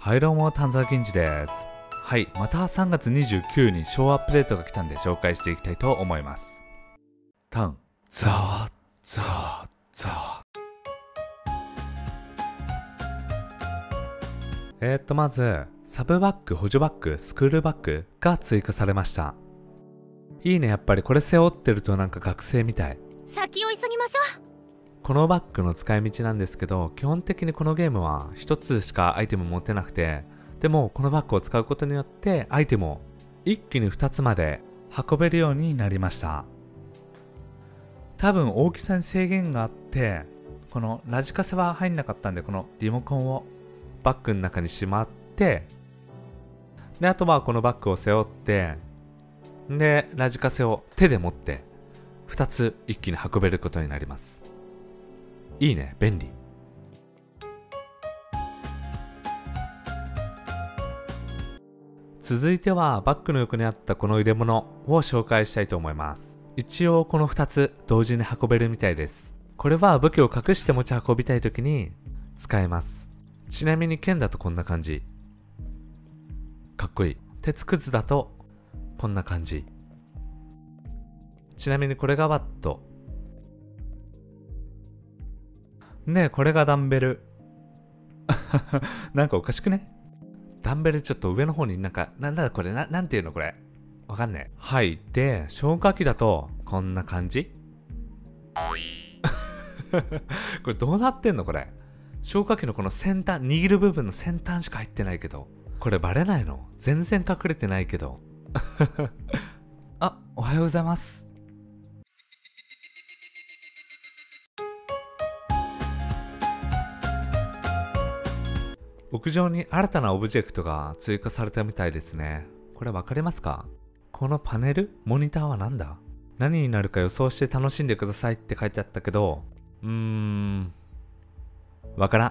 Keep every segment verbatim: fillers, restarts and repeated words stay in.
はいどうも、丹沢銀次です。はい、またさんがつにじゅうくにちに小アップデートが来たんで紹介していきたいと思います。タン、ザー、ザー、ザー。えーっと、まず、サブバッグ、補助バッグ、スクールバッグが追加されました。いいね、やっぱりこれ背負ってるとなんか学生みたい。 先を急ぎましょう。 このバッグの使い道なんですけど、基本的にこのゲームはひとつしかアイテム持ってなくて、でもこのバッグを使うことによってアイテムを一気にふたつまで運べるようになりました。多分大きさに制限があって、このラジカセは入んなかったんで、このリモコンをバッグの中にしまって、であとはこのバッグを背負って、でラジカセを手で持ってふたつ一気に運べることになります。いいね、便利。続いてはバッグの横にあったこの入れ物を紹介したいと思います。一応このふたつ同時に運べるみたいです。これは武器を隠して持ち運びたいときに使えます。ちなみに剣だとこんな感じ。かっこいい。鉄くずだとこんな感じ。ちなみにこれがバット。ねえ、これがダンベル。なんかおかしくね？ダンベルちょっと上の方になんか、なんだこれ、な、なんていうのこれ。わかんねえ。はい。で、消火器だと、こんな感じ。これどうなってんのこれ。消火器のこの先端、握る部分の先端しか入ってないけど。これバレないの？全然隠れてないけど。あ、おはようございます。屋上に新たなオブジェクトが追加されたみたいですね。これわかりますか？このパネル？モニターはなんだ？何になるか予想して楽しんでくださいって書いてあったけど、うーん、わからん。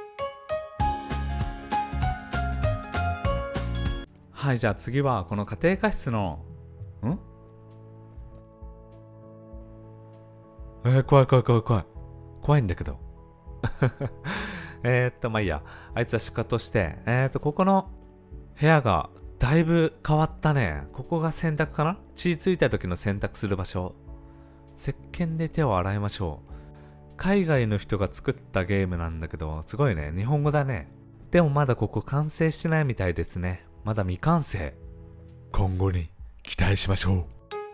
はい、じゃあ次はこの家庭科室の、ん？えー、怖い怖い怖い怖い。怖いんだけど。えーっと、まあいいや。あいつはシカとして、えーっと、ここの部屋がだいぶ変わったね。ここが洗濯かな？血ついた時の洗濯する場所。石鹸で手を洗いましょう。海外の人が作ったゲームなんだけど、すごいね。日本語だね。でもまだここ完成してないみたいですね。まだ未完成。今後に期待しましょう。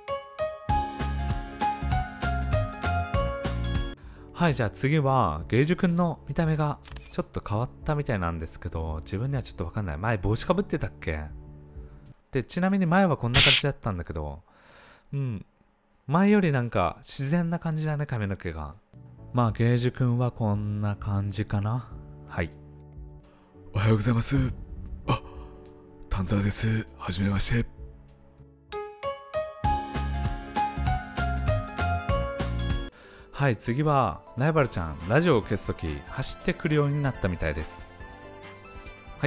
はい、じゃあ次はゲージュくんの見た目がちょっと変わったみたいなんですけど、自分にはちょっとわかんない。前帽子かぶってたっけ？で、ちなみに前はこんな感じだったんだけど、うん、前よりなんか自然な感じだね、髪の毛が。まあゲージュくんはこんな感じかな。はい。 おはようございます。あ、丹沢です。はじめまして。 はい、次はライバルちゃん、ラジオを消すとき走ってくるようになったみたいです。はい。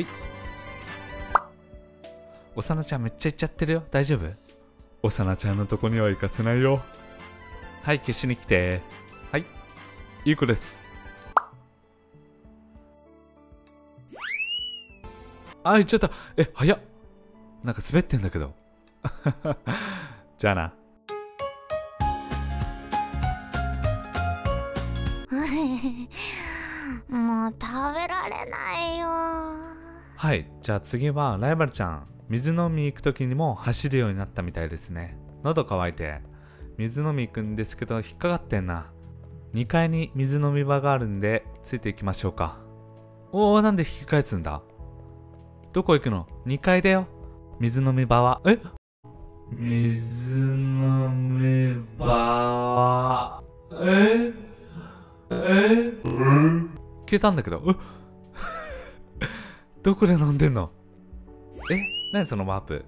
おさなちゃんめっちゃ行っちゃってるよ。大丈夫？ おさなちゃんのとこには行かせないよ。 はい、消しに来て。はい、いい子です。あ、行っちゃった。え、早っ。なんか滑ってんだけど。じゃあな。 もう食べられないよ。 はい、じゃあ次はライバルちゃん、水飲み行く時にも走るようになったみたいですね。喉乾いて水飲み行くんですけど引っかかってんな。にかいに水飲み場があるんでついていきましょうか。おお、なんで引き返すんだ？どこ行くの？にかいだよ、水飲み場は。え？水飲み場はええ消えたんだけど。どこで飲んでんの？え？何そのワープ。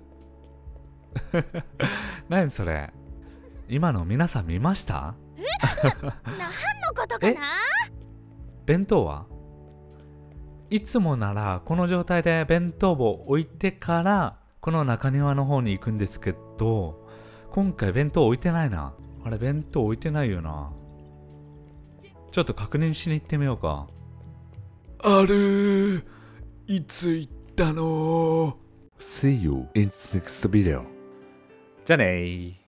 何それ。今の皆さん見ました？ え？何のことかな？ 弁当はいつもならこの状態で弁当を置いてからこの中庭の方に行くんですけど、今回弁当置いてないな。あれ、弁当置いてないよな。ちょっと確認しに行ってみようか。 あるー。 いつ行ったの？ See you in the next video. じゃあねー。